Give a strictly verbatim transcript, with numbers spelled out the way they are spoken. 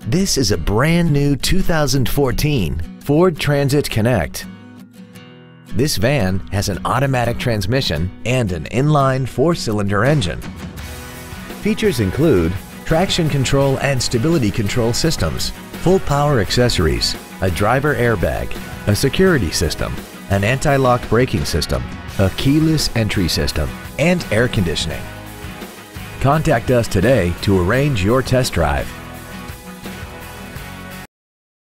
This is a brand new two thousand fourteen Ford Transit Connect. This van has an automatic transmission and an inline four-cylinder engine. Features include traction control and stability control systems, full power accessories, a driver airbag, a security system, an anti-lock braking system, a keyless entry system, and air conditioning. Contact us today to arrange your test drive.